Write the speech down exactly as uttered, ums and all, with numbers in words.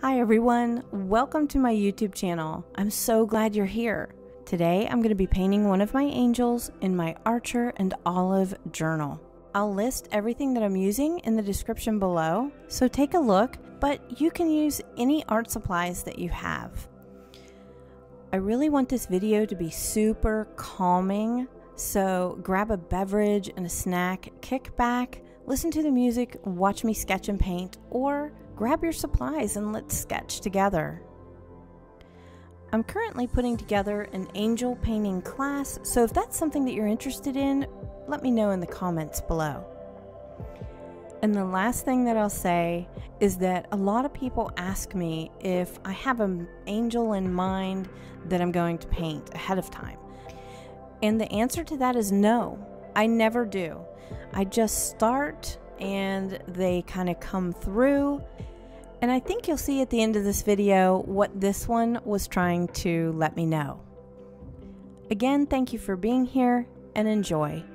Hi everyone, welcome to my YouTube channel. I'm so glad you're here. Today I'm going to be painting one of my angels in my Archer and Olive journal. I'll list everything that I'm using in the description below, so take a look, but you can use any art supplies that you have. I really want this video to be super calming, so grab a beverage and a snack, kick back, listen to the music, watch me sketch and paint, or grab your supplies and let's sketch together. I'm currently putting together an angel painting class, so if that's something that you're interested in, let me know in the comments below. And the last thing that I'll say is that a lot of people ask me if I have an angel in mind that I'm going to paint ahead of time. And the answer to that is no, I never do. I just start and they kind of come through, and I think you'll see at the end of this video what this one was trying to let me know. Again, thank you for being here and enjoy.